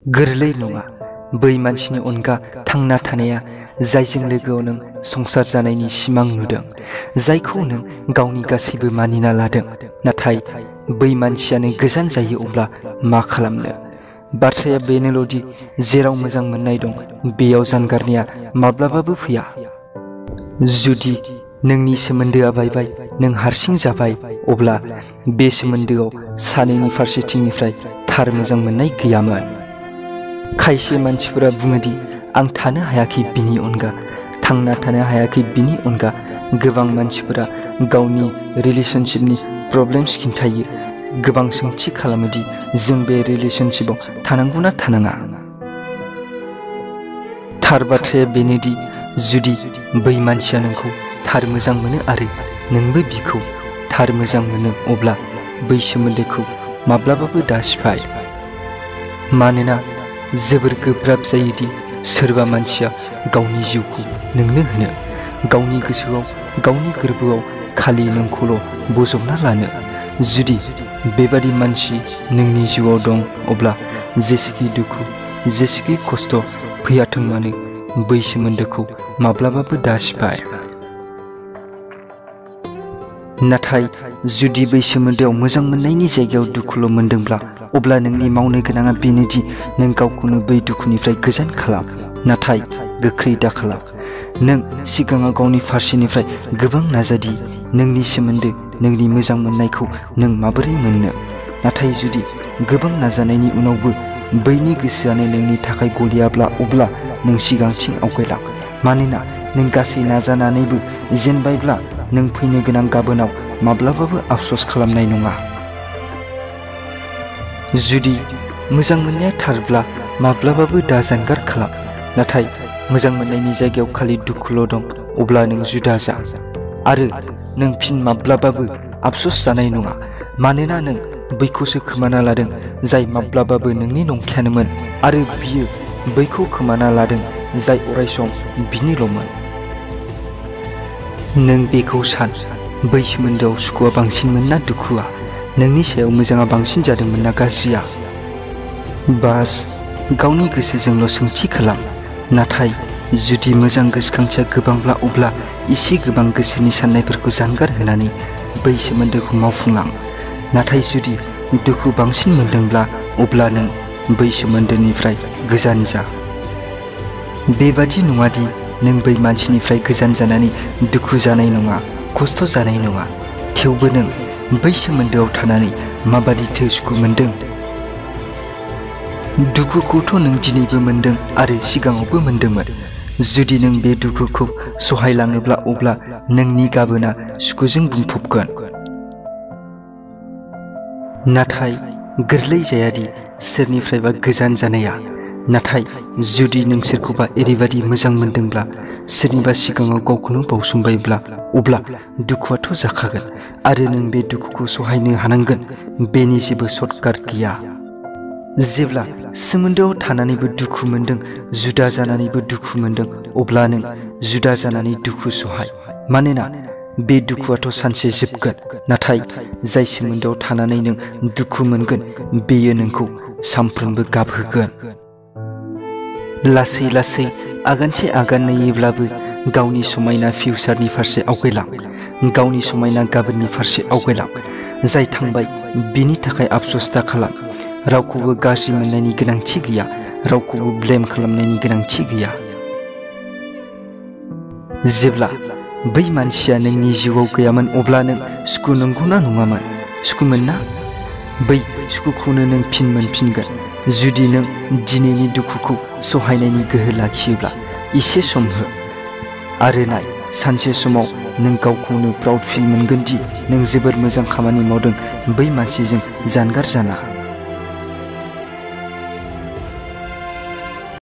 गोरलै नङा बै मानसिनि अनगा थांना थानाया जायजों लोगोआव नों संसार जानायनि सिमां नुदों, जायखौ नों गावनि गासैबो मानिना लादों, नाथाय बै मानसियानो गोजान जायो अब्ला मा खालामनो? बाथ्राया बेनोल'दि जेराव मोजां मोननाय दं बेयाव जानगारनाया माब्लाबाबो फैया। जुदि नोंनि सोमोन्दोआ बायबाय, नों हारसिं जाबाय, अब्ला बे सोमोन्दोआव सानैनि फारसेथिंनिफ्राय थार मोजां मोननाय गैयामोन। खायसे मानसिफोरा बुङोदि आं थानो हायाखै बिनि अनगा, थांना थानो हायाखै बिनि अनगा। गोबां मानसिफोरा गावनि रिलेशनशिपनि प्रब्लेम्स खिन्थायो, गोबां सोंथि खालामोदि जों बे रिलेशनशिपआव थानांगौना थानाङा। थार बाथ्राया बेनोदि जुदि बै मानसिया नोंखौ थार मोजां मोनो आरो नोंबो बिखौ थार मोजां मोनो, अब्ला बै सोमोन्दोखौ माब्लाबाबो दासिफाय। मानोना जोबोर गोब्राब जायोदि सोरबा मानसिया गावनि जिउखौ नोंनो होनो, गावनि गोसोआव, गावनि गोरबोआव खालि नोंखौल' बजबना लानो। जुदि बेबादि मानसि नोंनि जिउआव दं, अब्ला जेसेखि दुखु, जेसेखि खस्थ' फैयाथों मानो बै सोमोन्दोखौ माब्लाबाबो दासिफाय। नाथाय जुदि बै सोमोन्दोआव मोजां मोननायनि जायगायाव दुखुल' मोनदोंब्ला, अब्ला नोंनि मावनो गोनाङा बेनोदि नों गावखौनो बै दुखुनिफ्राय गोजान खालाम, नाथाय गोख्रै दाखालाम। नों सिगाङाव गावनि फारसेनिफ्राय गोबां नाजादि नोंनि सोमोन्दो, नोंनि मोजां मोननायखौ नों माबोरै मोननो। नाथाय जुदि गोबां नाजानायनि उनावबो बैनि गोसोआनो नोंनि थाखाय गलियाब्ला, अब्ला नों सिगांथिं आवगायलां। मानोना नों गासै नाजानानैबो जेनबायब्ला नों फैनो गोनां गाबोनाव माब्लाबाबो आफस'स खालामनाय नङा। जुदि मोजां मोननाया थारब्ला माब्लाबाबो दा जानगार खालाम। नाथाय मोजां मोननायनि जायगायाव खालि दुखुल' दं, अब्ला नों जुदा जा। आरो नों फिन माब्लाबाबो आफस'स जानाय नङा, मानोना नों बैखौसो खोमाना लादों जाय माब्लाबाबो नोंनि नंखायानोमोन, आरो बियो बैखौ खोमाना लादों जाय अरायसम बिनिल'मोन। नों बेखौ सान, बै सोमोन्दोआव सुखुआ बांसिनमोन ना दुखुआ? नोंनि सायाव मोजाङा बांसिन जादोंमोन ना गाज्रिया? बास गावनि गोसोजोंल' सोंथि खालाम। नाथाय जुदि मोजां गोसोखांथिया गोबांब्ला, अब्ला एसे गोबां गोसोनि साननायफोरखौ जानगार होनानै बै सोमोन्दोखौ मावफुंलां। नाथाय जुदि दुखु बांसिन मोनदोंब्ला, अब्ला नों बै सोमोन्दोनिफ्राय गोजान जा। बेबादि नङादि नों बै मानसिनिफ्राय गोजान जानानै दुखु जानाय नङा, खस्थ' जानाय नङा। थेवबो नों बै सोमोन्दोआव थानानै माबादिथो सुखु मोनदों? दुखुखौथ' नों दिनैबो मोनदों आरो सिगाङावबो मोनदोंमोन। जुदि नों बे दुखुखौ सहायलाङोब्ला, अब्ला नोंनि गाबोना सुखुजों बुंफबगोन। नाथाय गोरलै जायादि सोरनिफ्रायबा गोजान जानाया। नाथाय जुदि नों सोरखौबा ओरैबादि मोजां मोनदोंब्ला, सोरनिबा सिगाङाव गावखौनो बावसोमबायब्ला, अब्ला दुखुआथ' जाखागोन आरो नों बे दुखुखौ सहायनो हानांगोन। बेनि जेबो सर्टकाट गैया। जेब्ला सोमोन्दोआव थानानैबो दुखु मोनदों, जुदा जानानैबो दुखु मोनदों, अब्ला नों जुदा जानानै दुखु सहाय। मानोना बे दुखुआथ' सानसे जोबगोन। नाथाय जाय सोमोन्दोआव थानानै नों दुखु मोनगोन, बेयो नोंखौ सानफ्रोमबो गाबहोगोन। लासै लासै आगानसे आगान नायोब्लाबो गावनि समायना फिउचारनि फारसे आवगायलां, गावनि समायना गाबोननि फारसे आवगायलां। जाय थांबाय बिनि थाखाय आफस'स दा खालाम। रावखौबो गाज्रि मोननायनि गोनांथि गैया, रावखौबो ब्लेम खालामनायनि गोनांथि गैया। जेब्ला बै मानसिया नोंनि जिउआव गैयामोन, अब्ला नों सुखु नंगौना नङामोन? सुखुमोन ना? बै सुखुखौनो नों फिन मोनफिनगोन जुदि नों दिनैनि दुखुखौ सहायनायनि गोहो लाखियोब्ला। एसे सम हो आरो नाय, सानसे समाव नों गावखौनो प्राउड फिल मोनगोन दि नों जोबोर मोजां खामानि मावदों बै मानसिजों जानगार जाना।